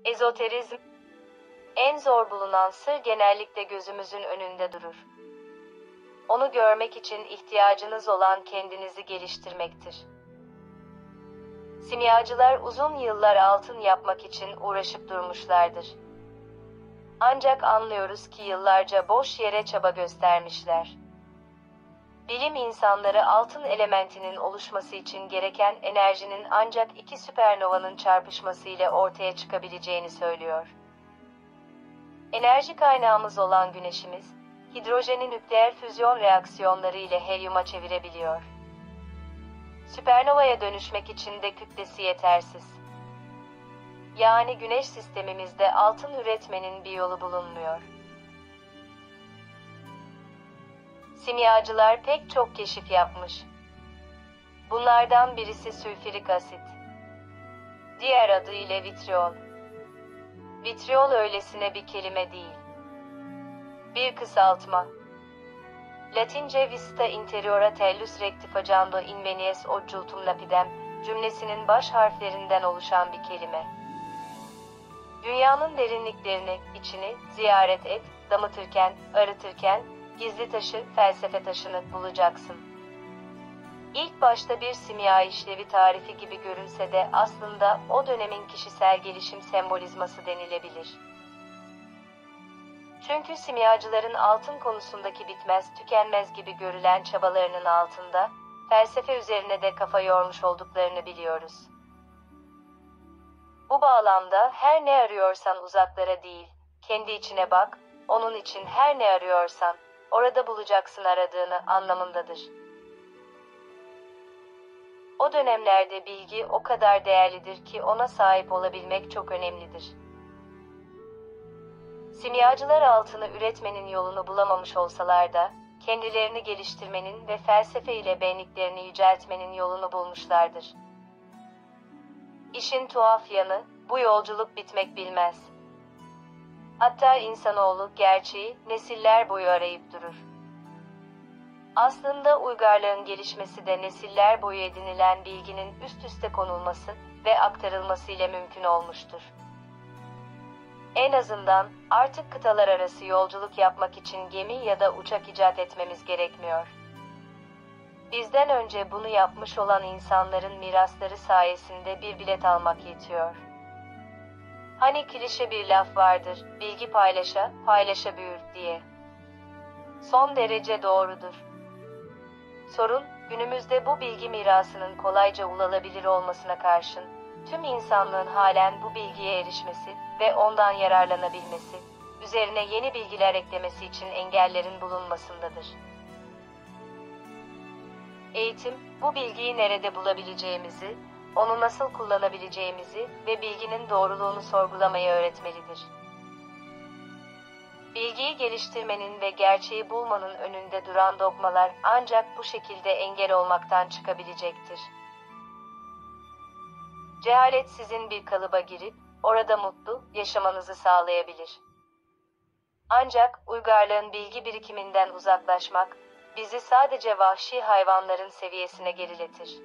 Ezoterizm, en zor bulunan sır genellikle gözümüzün önünde durur. Onu görmek için ihtiyacınız olan kendinizi geliştirmektir. Simyacılar uzun yıllar altın yapmak için uğraşıp durmuşlardır. Ancak anlıyoruz ki yıllarca boş yere çaba göstermişler. Bilim insanları altın elementinin oluşması için gereken enerjinin ancak iki süpernovanın çarpışması ile ortaya çıkabileceğini söylüyor. Enerji kaynağımız olan Güneşimiz, hidrojeni nükleer füzyon reaksiyonları ile helyuma çevirebiliyor. Süpernovaya dönüşmek için de kütlesi yetersiz. Yani Güneş sistemimizde altın üretmenin bir yolu bulunmuyor. Simyacılar pek çok keşif yapmış. Bunlardan birisi sülfürik asit. Diğer adıyla vitriol. Vitriol öylesine bir kelime değil. Bir kısaltma. Latince vista interiora tellus rectificando invenies occultum lapidem cümlesinin baş harflerinden oluşan bir kelime. Dünyanın derinliklerini, içini ziyaret et, damıtırken, arıtırken, gizli taşı, felsefe taşını bulacaksın. İlk başta bir simya işlevi tarifi gibi görünse de aslında o dönemin kişisel gelişim sembolizması denilebilir. Çünkü simyacıların altın konusundaki bitmez tükenmez gibi görülen çabalarının altında, felsefe üzerine de kafa yormuş olduklarını biliyoruz. Bu bağlamda her ne arıyorsan uzaklara değil, kendi içine bak, onun için her ne arıyorsan, orada bulacaksın aradığını anlamındadır. O dönemlerde bilgi o kadar değerlidir ki ona sahip olabilmek çok önemlidir. Simyacılar altını üretmenin yolunu bulamamış olsalar da, kendilerini geliştirmenin ve felsefe ile benliklerini yüceltmenin yolunu bulmuşlardır. İşin tuhaf yanı, bu yolculuk bitmek bilmez. Hatta insanoğlu gerçeği nesiller boyu arayıp durur. Aslında uygarlığın gelişmesi de nesiller boyu edinilen bilginin üst üste konulması ve aktarılması ile mümkün olmuştur. En azından artık kıtalar arası yolculuk yapmak için gemi ya da uçak icat etmemiz gerekmiyor. Bizden önce bunu yapmış olan insanların mirasları sayesinde bir bilet almak yetiyor. Hani klişe bir laf vardır, bilgi paylaşa, paylaşa büyür diye. Son derece doğrudur. Sorun, günümüzde bu bilgi mirasının kolayca ulaşılabilir olmasına karşın, tüm insanlığın halen bu bilgiye erişmesi ve ondan yararlanabilmesi, üzerine yeni bilgiler eklemesi için engellerin bulunmasındadır. Eğitim, bu bilgiyi nerede bulabileceğimizi, onu nasıl kullanabileceğimizi ve bilginin doğruluğunu sorgulamayı öğretmelidir. Bilgiyi geliştirmenin ve gerçeği bulmanın önünde duran dogmalar ancak bu şekilde engel olmaktan çıkabilecektir. Cehalet sizin bir kalıba girip, orada mutlu yaşamanızı sağlayabilir. Ancak uygarlığın bilgi birikiminden uzaklaşmak, bizi sadece vahşi hayvanların seviyesine geriletir.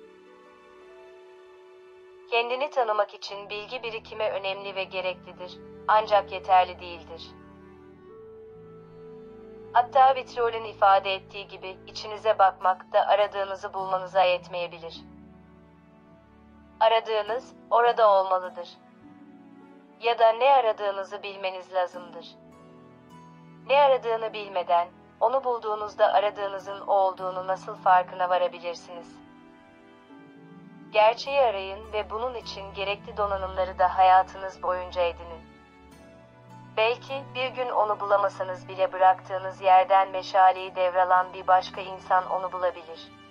Kendini tanımak için bilgi birikimi önemli ve gereklidir, ancak yeterli değildir. Hatta vitriolün ifade ettiği gibi içinize bakmak da aradığınızı bulmanıza yetmeyebilir. Aradığınız orada olmalıdır. Ya da ne aradığınızı bilmeniz lazımdır. Ne aradığını bilmeden, onu bulduğunuzda aradığınızın o olduğunu nasıl farkına varabilirsiniz? Gerçeği arayın ve bunun için gerekli donanımları da hayatınız boyunca edinin. Belki bir gün onu bulamasanız bile bıraktığınız yerden meşaleyi devralan bir başka insan onu bulabilir.